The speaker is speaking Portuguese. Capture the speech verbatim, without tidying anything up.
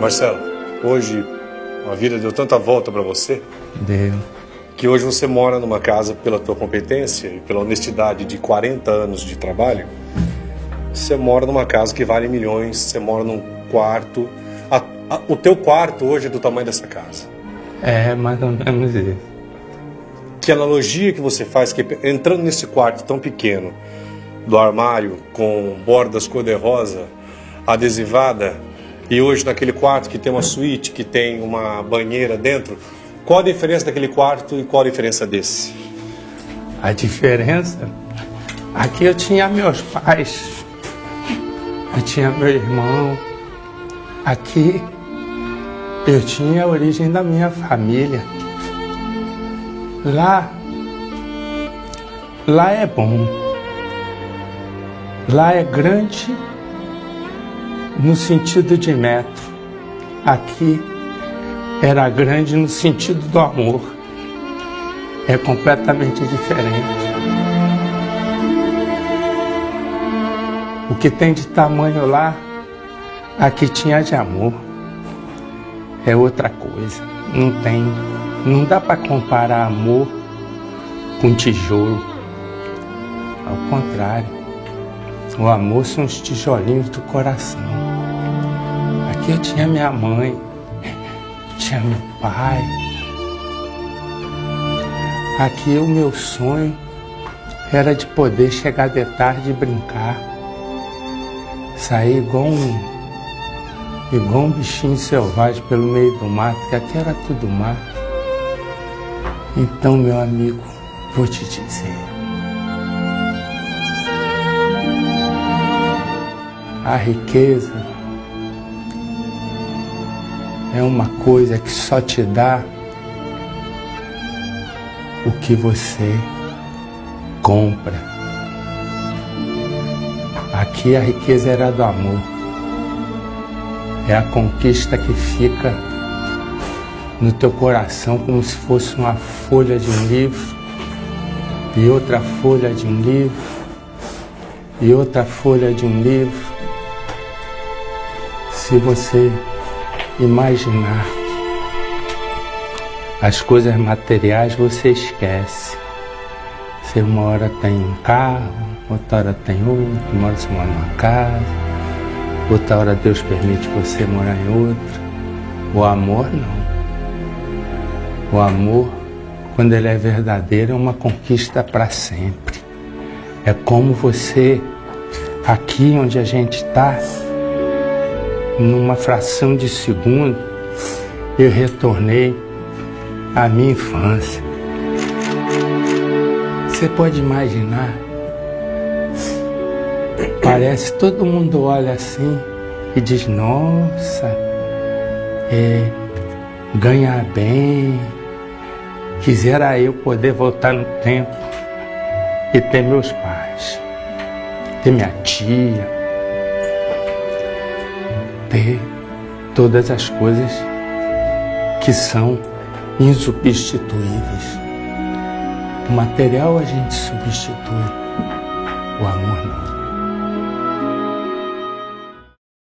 Marcelo, hoje a vida deu tanta volta para você. Deu. Que hoje você mora numa casa, pela tua competência e pela honestidade de quarenta anos de trabalho, você mora numa casa que vale milhões, você mora num quarto. A, a, o teu quarto hoje é do tamanho dessa casa. É, mais ou menos isso. Que analogia que você faz, que entrando nesse quarto tão pequeno, do armário com bordas cor-de-rosa, adesivada, e hoje naquele quarto que tem uma suíte, que tem uma banheira dentro, qual a diferença daquele quarto e qual a diferença desse? A diferença? Aqui eu tinha meus pais, eu tinha meu irmão. Aqui eu tinha a origem da minha família. Lá, lá é bom. Lá é grande no sentido de metro. Aqui era grande no sentido do amor. É completamente diferente. O que tem de tamanho lá, aqui tinha de amor. É outra coisa. Não tem. Não dá para comparar amor com tijolo. Ao contrário. O amor são os tijolinhos do coração. Aqui eu tinha minha mãe. Tinha meu pai. Aqui o meu sonho era de poder chegar de tarde e brincar. Sair igual um, igual um bichinho selvagem pelo meio do mato, que aqui era tudo mato. Então, meu amigo, vou te dizer. A riqueza é uma coisa que só te dá o que você compra. Aqui a riqueza era do amor. É a conquista que fica no teu coração como se fosse uma folha de um livro, e outra folha de um livro, e outra folha de um livro. Se você imaginar as coisas materiais, você esquece. Você uma hora tem um carro, outra hora tem outro, uma hora você mora numa casa, outra hora Deus permite você morar em outra. O amor não. O amor, quando ele é verdadeiro, é uma conquista para sempre. É como você, aqui onde a gente está, numa fração de segundo, eu retornei à minha infância. Você pode imaginar, parece que todo mundo olha assim e diz, nossa, é, ganha bem, quisera eu poder voltar no tempo e ter meus pais, ter minha tia, ter todas as coisas que são insubstituíveis. O material a gente substitui, o amor não.